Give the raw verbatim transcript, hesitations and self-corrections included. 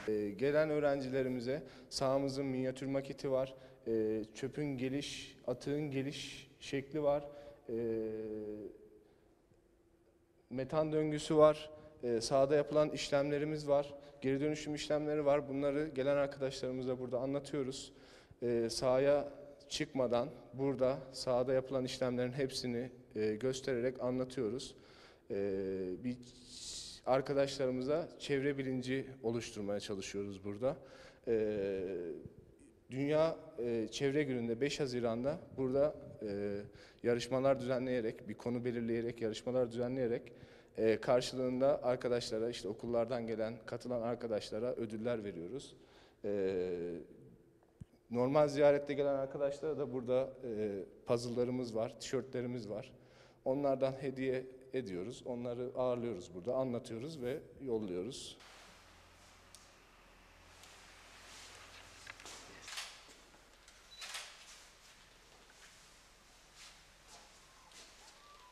Ee, gelen öğrencilerimize sahamızın minyatür maketi var, ee, çöpün geliş, atığın geliş şekli var, ee, metan döngüsü var, ee, sahada yapılan işlemlerimiz var, geri dönüşüm işlemleri var. Bunları gelen arkadaşlarımıza burada anlatıyoruz. Ee, sahaya çıkmadan burada sahada yapılan işlemlerin hepsini e, göstererek anlatıyoruz. Ee, bir arkadaşlarımıza çevre bilinci oluşturmaya çalışıyoruz burada. Ee, Dünya e, Çevre Günü'nde beş Haziran'da burada e, yarışmalar düzenleyerek, bir konu belirleyerek, yarışmalar düzenleyerek e, karşılığında arkadaşlara, işte okullardan gelen, katılan arkadaşlara ödüller veriyoruz. E, normal ziyarette gelen arkadaşlara da burada e, puzzle'larımız var, tişörtlerimiz var. Onlardan hediye ediyoruz, onları ağırlıyoruz burada, anlatıyoruz ve yolluyoruz.